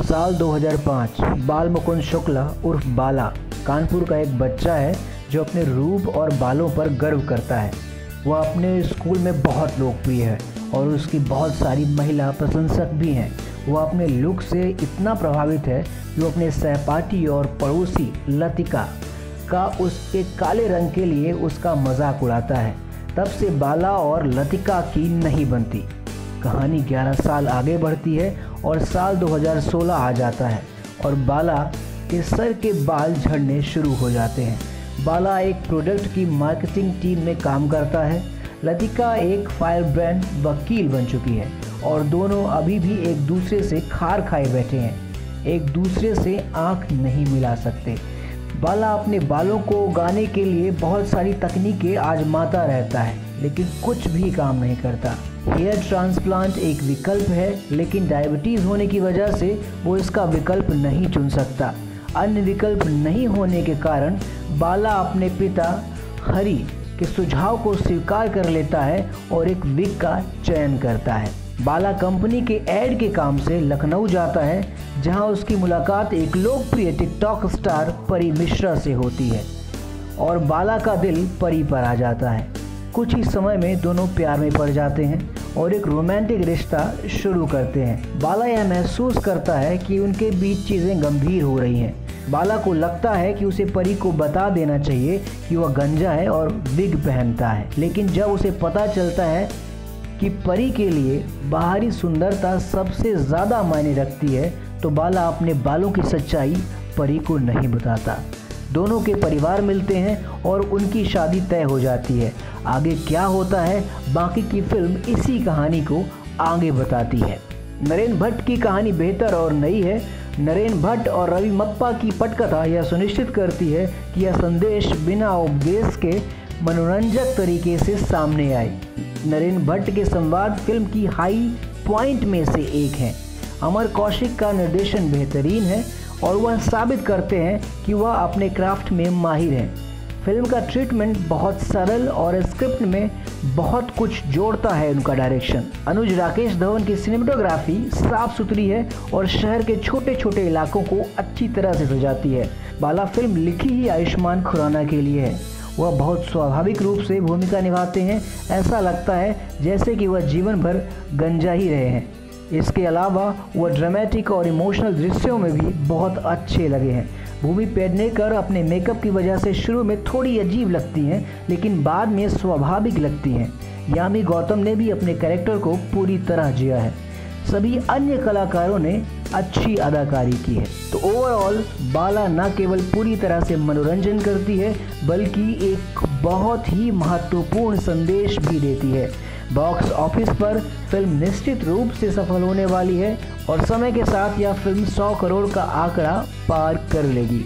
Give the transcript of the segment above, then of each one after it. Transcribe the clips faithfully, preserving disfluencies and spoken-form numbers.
साल दो हज़ार पाँच। बाल मुकुंद शुक्ला उर्फ बाला कानपुर का एक बच्चा है जो अपने रूप और बालों पर गर्व करता है। वह अपने स्कूल में बहुत लोकप्रिय है और उसकी बहुत सारी महिला प्रशंसक भी हैं। वह अपने लुक से इतना प्रभावित है कि वो अपने सहपाठी और पड़ोसी लतिका का उसके काले रंग के लिए उसका मजाक उड़ाता है। तब से बाला और लतिका की नहीं बनती। कहानी ग्यारह साल आगे बढ़ती है और साल दो हज़ार सोलह आ जाता है और बाला के सर के बाल झड़ने शुरू हो जाते हैं। बाला एक प्रोडक्ट की मार्केटिंग टीम में काम करता है। लतिका एक फायर ब्रांड वकील बन चुकी है और दोनों अभी भी एक दूसरे से खार खाए बैठे हैं, एक दूसरे से आंख नहीं मिला सकते। बाला अपने बालों को उगाने के लिए बहुत सारी तकनीकें आजमाता रहता है, लेकिन कुछ भी काम नहीं करता। हेयर ट्रांसप्लांट एक विकल्प है, लेकिन डायबिटीज़ होने की वजह से वो इसका विकल्प नहीं चुन सकता। अन्य विकल्प नहीं होने के कारण बाला अपने पिता हरि के सुझाव को स्वीकार कर लेता है और एक विग का चयन करता है। बाला कंपनी के ऐड के काम से लखनऊ जाता है, जहां उसकी मुलाकात एक लोकप्रिय टिकटॉक स्टार परी मिश्रा से होती है और बाला का दिल परी पर आ जाता है। कुछ ही समय में दोनों प्यार में पड़ जाते हैं और एक रोमांटिक रिश्ता शुरू करते हैं। बाला यह महसूस करता है कि उनके बीच चीज़ें गंभीर हो रही हैं। बाला को लगता है कि उसे परी को बता देना चाहिए कि वह गंजा है और विग पहनता है, लेकिन जब उसे पता चलता है कि परी के लिए बाहरी सुंदरता सबसे ज़्यादा मायने रखती है, तो बाला अपने बालों की सच्चाई परी को नहीं बताता। दोनों के परिवार मिलते हैं और उनकी शादी तय हो जाती है। आगे क्या होता है, बाकी की फिल्म इसी कहानी को आगे बताती है। नरेन भट्ट की कहानी बेहतर और नई है। नरेन भट्ट और रवि मप्पा की पटकथा यह सुनिश्चित करती है कि यह संदेश बिना उपदेश के मनोरंजक तरीके से सामने आए। नरेन भट्ट के संवाद फिल्म की हाई पॉइंट में से एक हैं। अमर कौशिक का निर्देशन बेहतरीन है और वह साबित करते हैं कि वह अपने क्राफ्ट में माहिर हैं। फिल्म का ट्रीटमेंट बहुत सरल और स्क्रिप्ट में बहुत कुछ जोड़ता है उनका डायरेक्शन। अनुज राकेश धवन की सिनेमेटोग्राफी साफ सुथरी है और शहर के छोटे छोटे इलाकों को अच्छी तरह से सजाती है। बाला फिल्म लिखी ही आयुष्मान खुराना के लिए है। वह बहुत स्वाभाविक रूप से भूमिका निभाते हैं। ऐसा लगता है जैसे कि वह जीवन भर गंजा ही रहे हैं। इसके अलावा वह ड्रामेटिक और इमोशनल दृश्यों में भी बहुत अच्छे लगे हैं। भूमि पेडनेकर अपने मेकअप की वजह से शुरू में थोड़ी अजीब लगती हैं, लेकिन बाद में स्वाभाविक लगती हैं। यामी गौतम ने भी अपने कैरेक्टर को पूरी तरह जिया है। सभी अन्य कलाकारों ने अच्छी अदाकारी की है। तो ओवरऑल बाला न केवल पूरी तरह से मनोरंजन करती है, बल्कि एक बहुत ही महत्वपूर्ण संदेश भी देती है। बॉक्स ऑफिस पर फिल्म निश्चित रूप से सफल होने वाली है और समय के साथ यह फिल्म सौ करोड़ का आंकड़ा पार कर लेगी।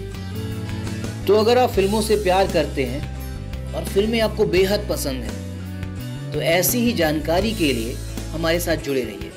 तो अगर आप फिल्मों से प्यार करते हैं और फिल्में आपको बेहद पसंद हैं, तो ऐसी ही जानकारी के लिए हमारे साथ जुड़े रहिए।